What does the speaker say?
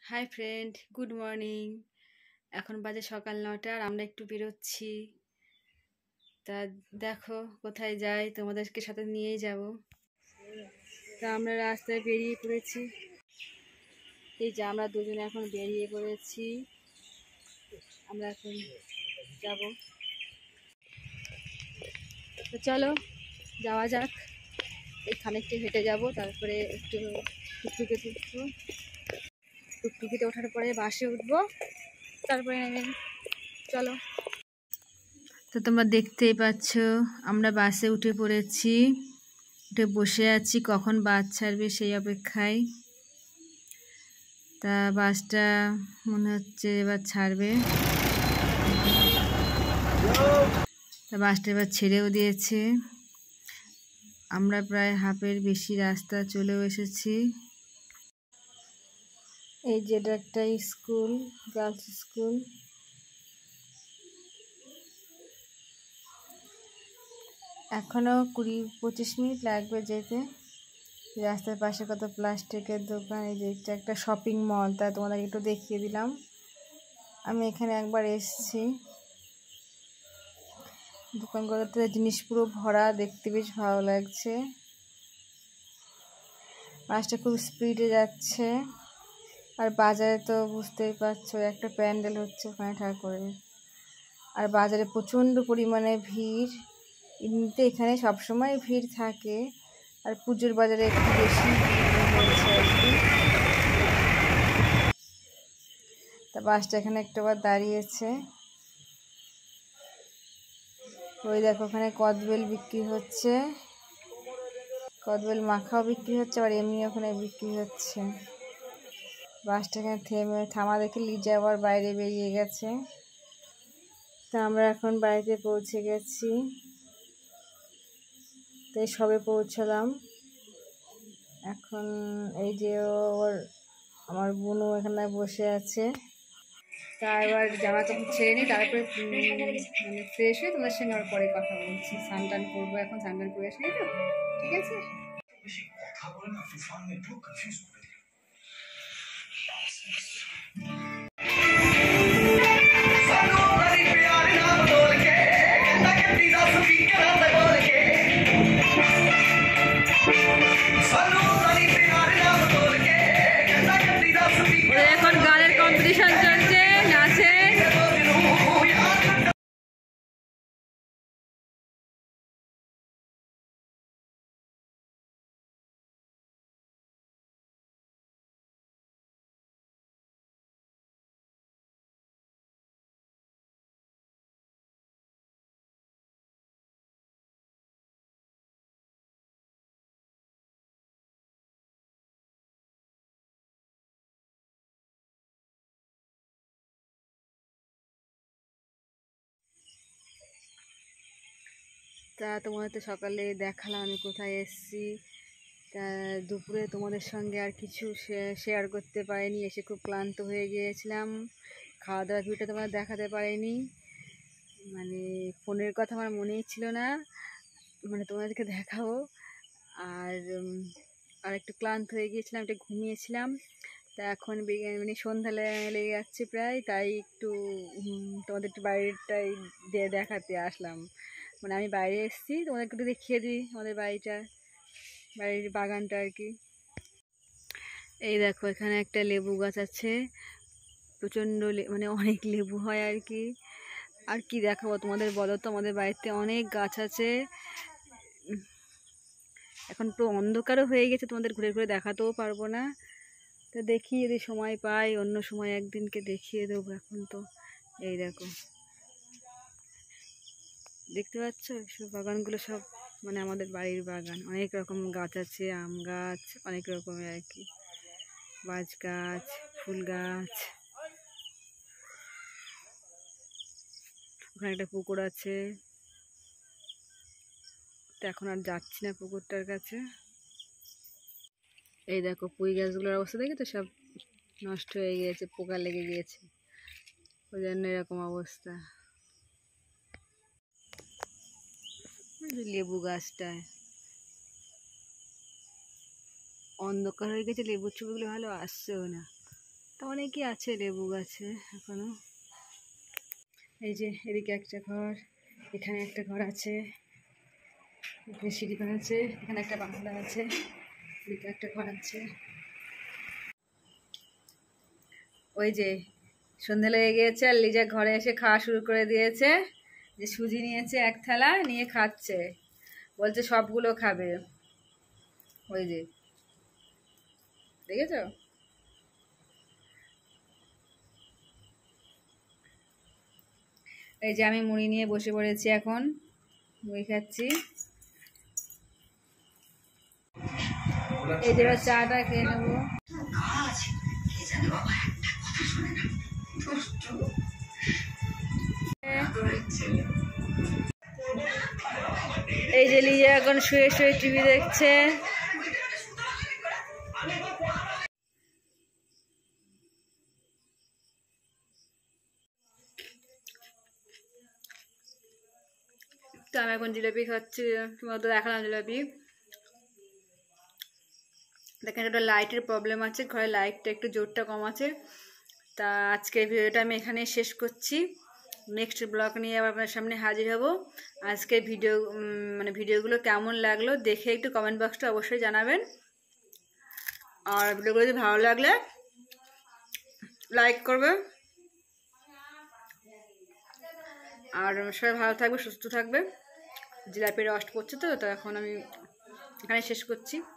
Hi friend, good morning. এখন বাজে সকাল 9টা আর আমরা একটু বেরোচ্ছি। তা দেখো কোথায় যাই, তোমাদেরকে সাথে নিয়েই যাব। তা আমরা রাস্তায় বেরিয়ে পড়েছি। এই যে আমরা দুজনে এখন বেরিয়ে পড়েছি। আমরা এখন যাব, তো চলো যাওয়া যাক। এই খানিকটা হেঁটে যাব, তারপরে একটু টুকটুকে উঠবো। টুকটুকিতে ওঠার পরে বাসে উঠবো, তারপরে নেমে চলো। তো তোমরা দেখতেই পাচ্ছ আমরা বাসে উঠে পড়েছি, উঠে বসে আছি কখন বাস ছাড়বে সেই অপেক্ষায়। তা বাসটা মনে হচ্ছে এবার ছাড়বে। তা বাসটা এবার ছেড়েও দিয়েছে। আমরা প্রায় হাফের বেশি রাস্তা চলেও এসেছি। এই যে এটা একটা স্কুল, গার্লস স্কুল। এখনো 20-25 মিনিট লাগবে যেতে। রাস্তার পাশে কত প্লাস্টিকের দোকান। এই যে এটা একটা শপিং মল, তা তোমাদের একটু দেখিয়ে দিলাম। আমি এখানে একবার এসেছি। দোকানগুলোতে জিনিস পুরো ভরা, দেখতে বেশ ভালো লাগছে। বাসটা খুব স্পিডে যাচ্ছে। আর বাজারে তো বুঝতেই পারছো একটা প্যান্ডেল হচ্ছে ওখানে ঠাকুরের। আর বাজারে প্রচণ্ড পরিমাণে ভিড়। এমনিতে এখানে সবসময় ভিড় থাকে, আর পুজোর বাজারে একটু বেশি হয়েছে আর কি। তা বাসটা এখানে একটাবার দাঁড়িয়েছে। ওই দেখো ওখানে কদবেল বিক্রি হচ্ছে, কদবেল মাখাও বিক্রি হচ্ছে, আবার এমনি ওখানে বিক্রি হচ্ছে। বাসটা এখানে থামা দেখে লিজা আবার বাইরে বেরিয়ে গেছে। তা আমরা এখন বাড়িতে পৌঁছে গেছি। তাই সবে পৌঁছলাম। এখন এই যে ওর আমার বোনও এখানে বসে আছে। তা এবার জামা কাপড় ছেড়ে নিই, তারপরে মানে ফ্রেশ হয়ে তোমাদের সঙ্গে আবার পরে কথা বলছি। স্নান টান করবো, এখন স্নান টান করে আসি, তো ঠিক আছে। এখন গানের কম্পিটিশন চলছে, নাচে। তা তোমাদের তো সকালে দেখালাম আমি কোথায় এসেছি। তা দুপুরে তোমাদের সঙ্গে আর কিছু শেয়ার করতে পারিনি, এসে খুব ক্লান্ত হয়ে গিয়েছিলাম। খাওয়া দাওয়ার ভিডিওটা তোমাদের দেখাতে পারিনি, মানে ফোনের কথা আমার মনেই ছিল না, মানে তোমাদেরকে দেখাবো। আর আর একটু ক্লান্ত হয়ে গিয়েছিলাম, একটু ঘুমিয়েছিলাম। তা এখন মানে সন্ধ্যা লেগে যাচ্ছে প্রায়, তাই একটু তোমাদের একটু বাইরেটাই দেখাতে আসলাম। মানে আমি বাইরে এসেছি, তোমাদেরকে একটু দেখিয়ে দিই আমাদের বাড়ির বাগানটা আর কি। এই দেখো এখানে একটা লেবু গাছ আছে, প্রচণ্ড মানে অনেক লেবু হয় আর কি। আর কি দেখাবো তোমাদের বলো তো, আমাদের বাড়িতে অনেক গাছ আছে। এখন তো অন্ধকারও হয়ে গেছে, তোমাদের ঘুরে ঘুরে দেখাতেও পারবো না। তো দেখি যদি সময় পাই অন্য সময় একদিনকে দেখিয়ে দেবো। এখন তো এই দেখো দেখতে পাচ্ছ সব বাগানগুলো, সব মানে আমাদের বাড়ির বাগান। অনেক রকম গাছ আছে, আম গাছ অনেক রকমের আর কি, বাঁশ গাছ, ফুল গাছ। ওখানে একটা পুকুর আছে, তো এখন আর যাচ্ছি না পুকুরটার কাছে। এই দেখো পুঁই গাছগুলোর অবস্থা দেখে তো সব নষ্ট হয়ে গিয়েছে, পোকা লেগে গিয়েছে, ওই জন্য এরকম অবস্থা। লেবু গাছটায় অন্ধকার হয়ে গেছে, লেবুর ছবিগুলো ভালো আসছেও না। তা অনেকই আছে লেবু গাছে এখনো। এই যে এদিকে একটা ঘর, এখানে একটা ঘর আছে, এখানে সিঁড়ি ঘর আছে, এখানে একটা বাংলা আছে, এদিকে একটা ঘর আছে। ওই যে সন্ধে লেগে গিয়েছে আর লিজা ঘরে এসে খাওয়া শুরু করে দিয়েছে। যে সুজি নিয়েছে এক থালা, নিয়ে খাচ্ছে, বলছে সবগুলো খাবে। ওই যে দেখেছো? এই যে আমি মুড়ি নিয়ে বসে পড়েছি, এখন মুড়ি খাচ্ছি। এই যে এবার চাটা খেয়ে নেবো। এই যে লিজা এখন শুয়ে শুয়ে টিভি দেখছে। তো আমি এখন জিলাপি খাচ্ছি, তোমাদের তো দেখালাম জিলাপি। দেখেন একটা লাইটের প্রবলেম আছে, ঘরে লাইটটা একটু জোরটা কম আছে। তা আজকের ভিডিওটা আমি এখানে শেষ করছি। নেক্সট ব্লগ নিয়ে আবার আপনার সামনে হাজির হব। আজকের ভিডিওগুলো কেমন লাগলো দেখে একটু কমেন্ট বক্সটা অবশ্যই জানাবেন। আর ভিডিওগুলো যদি ভালো লাগলে লাইক করবে। আর সবাই ভালো থাকবে, সুস্থ থাকবে। জিলাপির রস পড়ছে তো এখন আমি এখানে শেষ করছি।